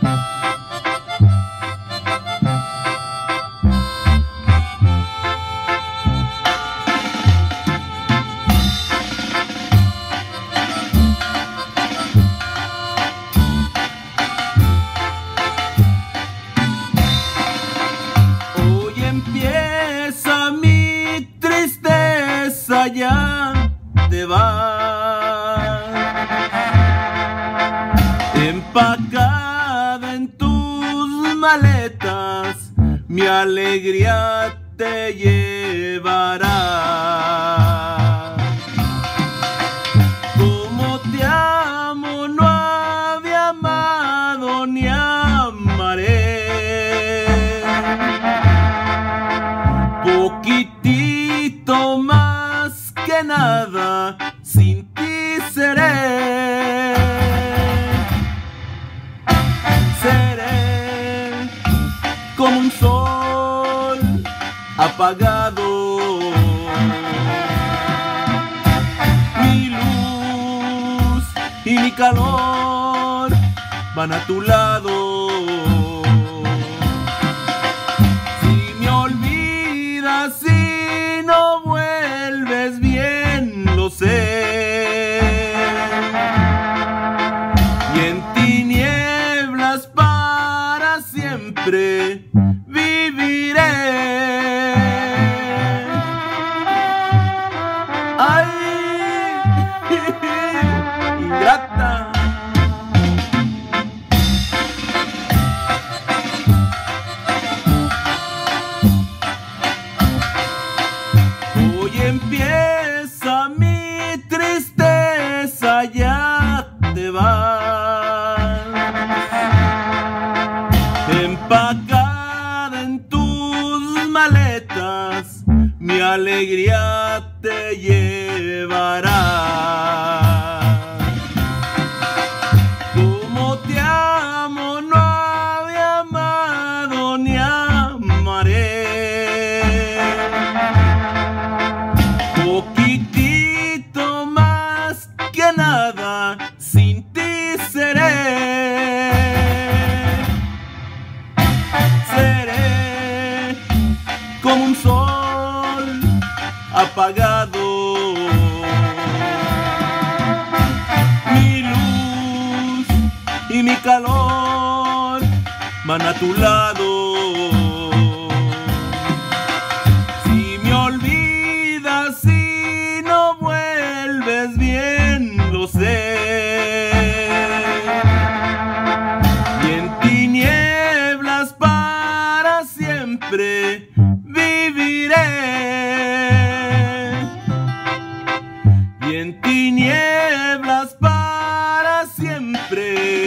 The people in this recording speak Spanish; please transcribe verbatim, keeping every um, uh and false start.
Empieza mi tristeza, ya te vas, empacada en tus maletas, mi alegría te llevará. Como te amo no había amado ni amaré. Poquitito más que nada, sin ti seré. Seré como un sol apagado. Mi luz y mi calor van a tu lado. Si no vuelves bien, lo sé, y en tinieblas para siempre viviré. Ay, ingrata. Empieza mi tristeza, ya te vas, empacada en tus maletas, mi alegría te llevará. Como te amo no había amado ni amaré. Poquitito más que nada, sin ti seré. Seré como un sol apagado. Mi luz y mi calor van a tu lado. Si no vuelves bien, lo sé, y en tinieblas para siempre viviré, y en tinieblas para siempre